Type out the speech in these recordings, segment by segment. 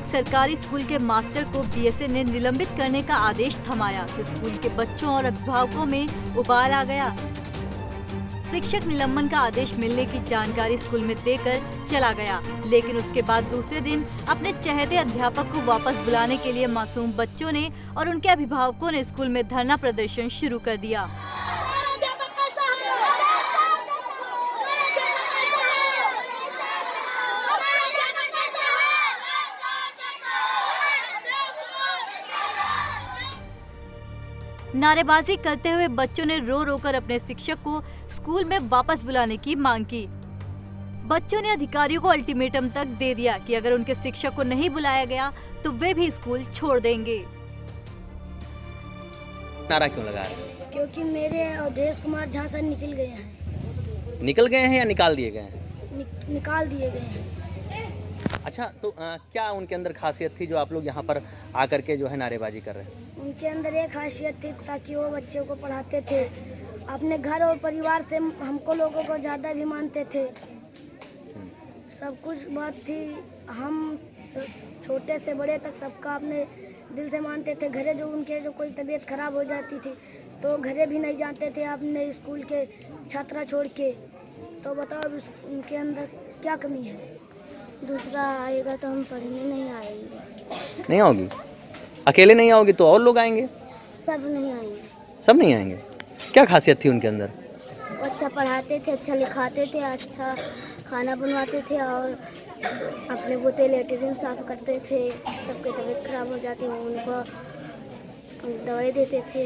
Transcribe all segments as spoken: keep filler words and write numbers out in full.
एक सरकारी स्कूल के मास्टर को बीएसए ने निलंबित करने का आदेश थमाया तो स्कूल के बच्चों और अभिभावकों में उबाल आ गया। शिक्षक निलंबन का आदेश मिलने की जानकारी स्कूल में देकर चला गया, लेकिन उसके बाद दूसरे दिन अपने चहेते अध्यापक को वापस बुलाने के लिए मासूम बच्चों ने और उनके अभिभावकों ने स्कूल में धरना प्रदर्शन शुरू कर दिया। नारेबाजी करते हुए बच्चों ने रो रो कर अपने शिक्षक को स्कूल में वापस बुलाने की मांग की। बच्चों ने अधिकारियों को अल्टीमेटम तक दे दिया कि अगर उनके शिक्षक को नहीं बुलाया गया तो वे भी स्कूल छोड़ देंगे। नारा क्यों लगा रहे हैं? क्योंकि मेरे अवधेश कुमार झा सर निकल गए हैं। निकल गए हैं या निकाल दिए गए हैं? नि, निकाल दिए गए हैं। अच्छा, तो आ, क्या उनके अंदर खासियत थी जो आप लोग यहाँ पर आकर के जो है नारेबाजी कर रहे हैं? उनके अंदर एक खासियत थी ताकि वो बच्चों को पढ़ाते थे, अपने घर और परिवार से हमको लोगों को ज़्यादा भी मानते थे। सब कुछ बात थी, हम छोटे से बड़े तक सबका अपने दिल से मानते थे। घरे जो उनके जो कोई तबीयत खराब हो जाती थी तो घरे भी नहीं जाते थे अपने स्कूल के छात्रा छोड़ के। तो बताओ उनके अंदर क्या कमी है? दूसरा आएगा तो हम पढ़ने नहीं आएंगे। नहीं आओगी? अकेले नहीं आओगी तो और लोग आएंगे? सब नहीं आएंगे। सब नहीं आएंगे? क्या खासियत थी उनके अंदर? वो अच्छा पढ़ाते थे, अच्छा लिखाते थे, अच्छा खाना बनवाते थे और अपने बोते लेटरिन साफ करते थे। सबकी तबीयत खराब हो जाती है उनको दवाई देते थे।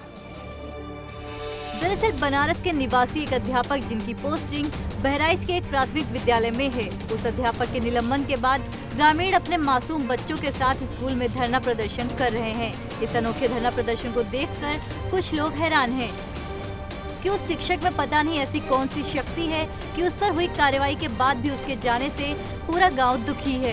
दरअसल बनारस के निवासी एक अध्यापक जिनकी पोस्टिंग बहराइच के एक प्राथमिक विद्यालय में है, उस अध्यापक के निलंबन के बाद ग्रामीण अपने मासूम बच्चों के साथ स्कूल में धरना प्रदर्शन कर रहे हैं। इस अनोखे धरना प्रदर्शन को देखकर कुछ लोग हैरान हैं कि उस शिक्षक में पता नहीं ऐसी कौन सी शक्ति है कि उस पर हुई कार्रवाई के बाद भी उसके जाने से पूरा गांव दुखी है।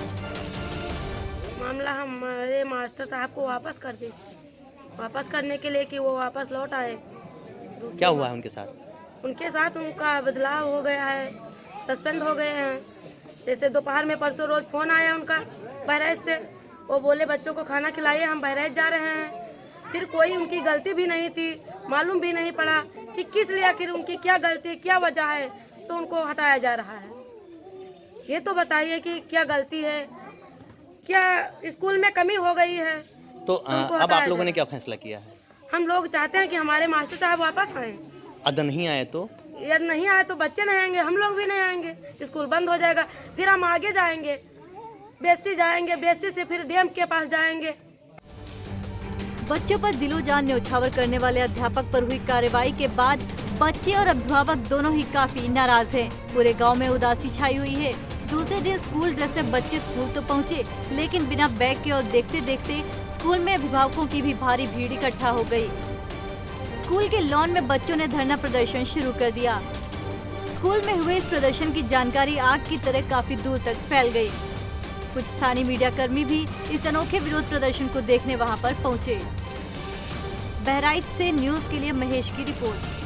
मामला हमारे मास्टर साहब को वापस कर दे, वापस करने के लिए कि वो वापस लौट आए। क्या हुआ है उनके साथ? उनके साथ उनका बदलाव हो गया है, सस्पेंड हो गए हैं। जैसे दोपहर में परसों रोज फोन आया उनका बहराइच से, वो बोले बच्चों को खाना खिलाइए, हम बहराइच जा रहे हैं। फिर कोई उनकी गलती भी नहीं थी, मालूम भी नहीं पड़ा कि किस लिए, आखिर उनकी क्या गलती, क्या वजह है, तो उनको हटाया जा रहा है। ये तो बताइए कि क्या गलती है, क्या स्कूल में कमी हो गई है? तो, तो अब आप लोगों ने क्या फैसला किया है? हम लोग चाहते हैं कि हमारे मास्टर साहब वापस आए। अगर नहीं आए तो? यदि नहीं आए तो बच्चे नहीं आएंगे, हम लोग भी नहीं आएंगे, स्कूल बंद हो जाएगा। फिर हम आगे जाएंगे, बेसी जाएंगे, बेसी से फिर डीएम के पास जाएंगे। बच्चों पर दिलो जान न्यौछावर करने वाले अध्यापक पर हुई कार्रवाई के बाद बच्चे और अभिभावक दोनों ही काफी नाराज हैं। पूरे गांव में उदासी छाई हुई है। दूसरे दिन स्कूल ड्रेस में बच्चे स्कूल तो पहुंचे, लेकिन बिना बैग के और देखते देखते स्कूल में अभिभावकों की भी भारी भीड़ इकट्ठा हो गई। स्कूल के लॉन में बच्चों ने धरना प्रदर्शन शुरू कर दिया। स्कूल में हुए इस प्रदर्शन की जानकारी आग की तरह काफी दूर तक फैल गई। कुछ स्थानीय मीडिया कर्मी भी इस अनोखे विरोध प्रदर्शन को देखने वहां पर पहुंचे। बहराइच से न्यूज के लिए महेश की रिपोर्ट।